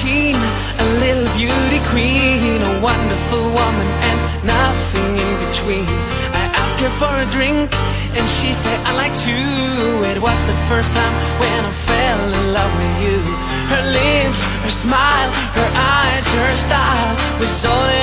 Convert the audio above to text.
17, a little beauty queen, a wonderful woman and nothing in between. I asked her for a drink and she said I like to. It was the first time when I fell in love with you. Her lips, her smile, her eyes, her style was all